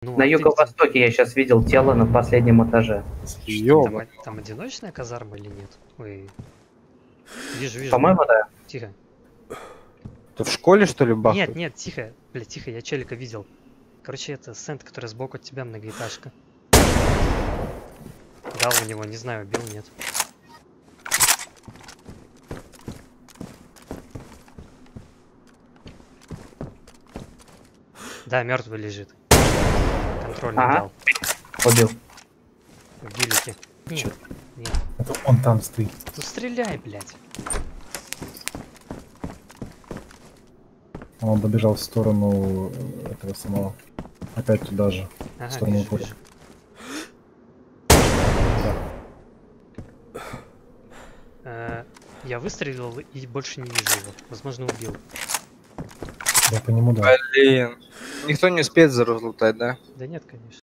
Ну, На юго-востоке я сейчас видел тело на последнем этаже. Там одиночная казарма или нет? Ой. Вижу. По-моему, да. Тихо. Ты в школе, что ли, бахает? Нет, тихо. Бля, тихо, я челика видел. Короче, это Сент, который сбоку от тебя, многоэтажка. Дал у него, не знаю, убил, нет. Да, мертвый лежит. Контрольный дал. Убил. В гелике. Нет. Это он там стоит. Ну стреляй, блядь. Он побежал в сторону этого самого. Опять туда же. Ага, в сторону вижу. упора. Я выстрелил и больше не вижу его. Возможно, убил. Я по нему, да. Блин. Никто не успеет разлутать, да? Да нет, конечно.